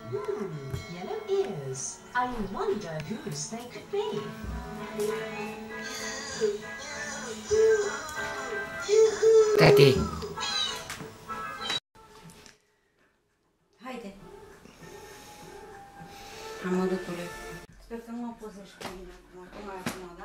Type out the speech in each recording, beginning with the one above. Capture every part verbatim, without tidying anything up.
Hmm, yellow ears. I wonder whose they could be. Tati. Haide. Amărâtule. Sper să nu mă pozești cu mine acum, tocmai acum, da?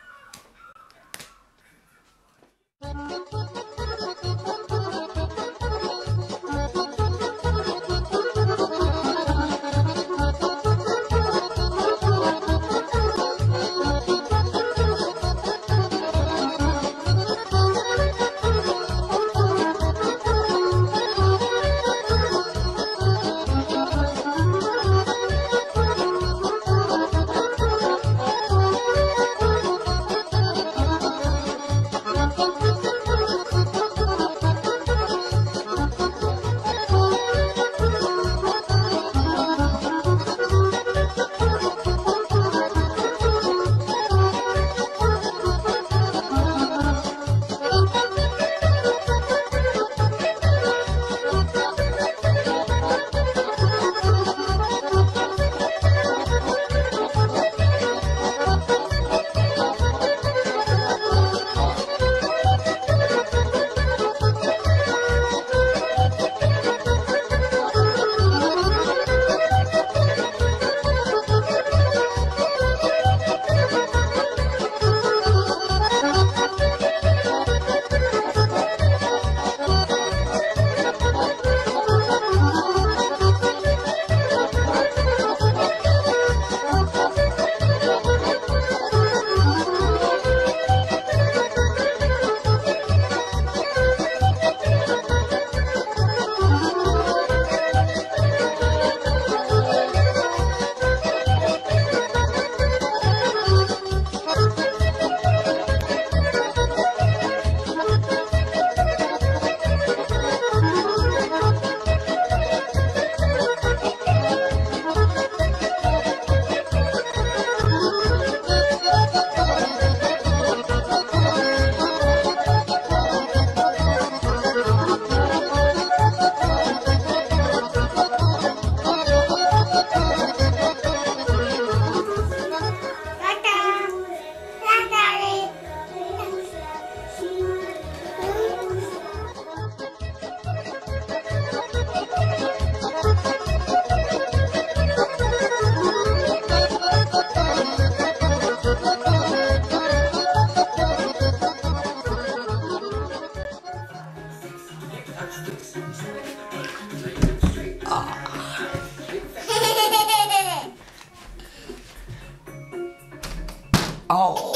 Oh.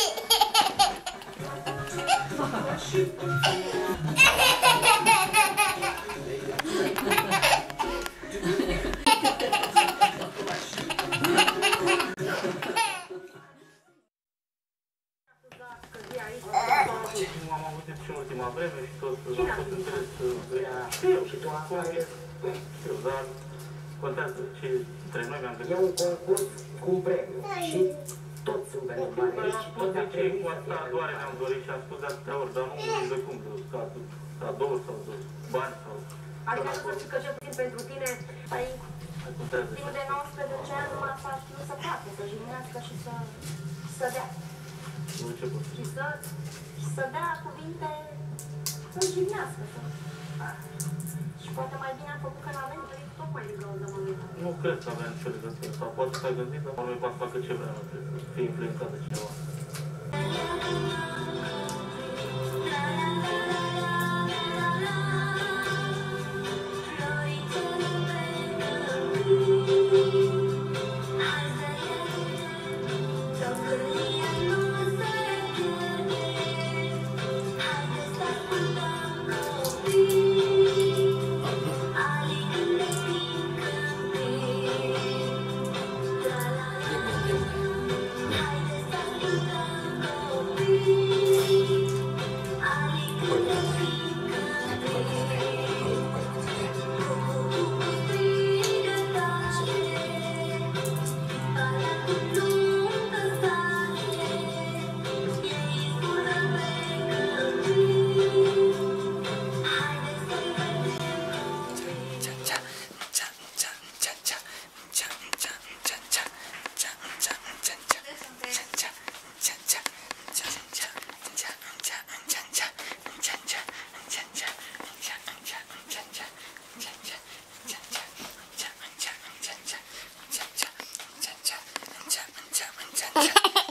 Am avut și în ultima vreme și tot am fost înțeles eu și tu acum știu, dar contează ce între noi mi-am gândit. E un concurs cu un premiu și toți sunt venit bani aici și toți de ce cu asta doar mi-am dorit și am spus de atâtea ori, dar nu știu de cum, ca cadouri sau bani sau... Adică nu să știu că cel puțin pentru tine, păi, timp de nouăsprezece ani numai asta a știut să facă, să jignească și să, să dea. Și să, și să dea cuvinte, să jignească. Să... Și poate mai bine a făcut că n-avem trăit tocmai din cauza momentul. Nu cred că avea nicio legătură, sau poate s-a gândit, dar nu-i poate facă ce vrea, să fie influențat de cineva. Thank you. Hehehe